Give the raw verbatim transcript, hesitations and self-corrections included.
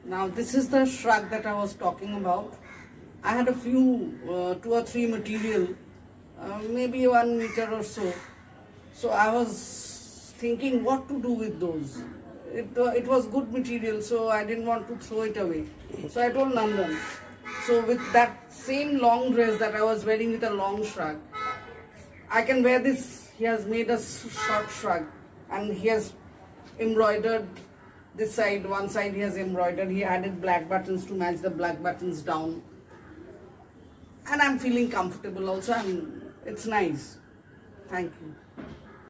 Now this is the shrug that I was talking about. I had a few, uh, two or three material, uh, maybe one meter or so. So I was thinking what to do with those. It, uh, it was good material, so I didn't want to throw it away. So I told Nandan. So with that same long dress that I was wearing with a long shrug, I can wear this. He has made a short shrug and he has embroidered this side, one side he has embroidered. He added black buttons to match the black buttons down. And I'm feeling comfortable also. I'm, it's nice. Thank you.